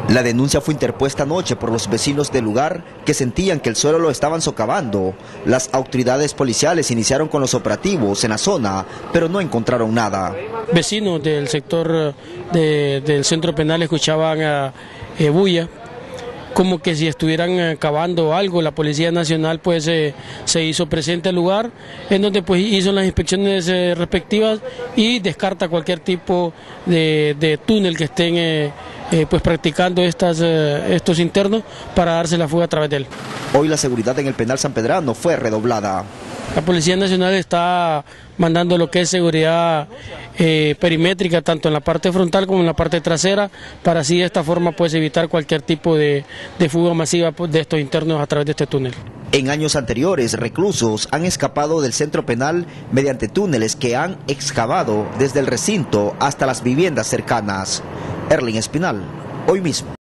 La denuncia fue interpuesta anoche por los vecinos del lugar que sentían que el suelo lo estaban socavando. Las autoridades policiales iniciaron con los operativos en la zona, pero no encontraron nada. Vecinos del sector del centro penal escuchaban bulla, como que si estuvieran cavando algo. La Policía Nacional pues se hizo presente al lugar, en donde pues hizo las inspecciones respectivas y descarta cualquier tipo de túnel que estén pues practicando estos internos para darse la fuga a través de él. Hoy la seguridad en el penal sanpedrano fue redoblada. La Policía Nacional está mandando lo que es seguridad perimétrica, tanto en la parte frontal como en la parte trasera, para así de esta forma pues evitar cualquier tipo de fuga masiva de estos internos a través de este túnel. En años anteriores, reclusos han escapado del centro penal mediante túneles que han excavado desde el recinto hasta las viviendas cercanas. Erling Espinal, Hoy Mismo.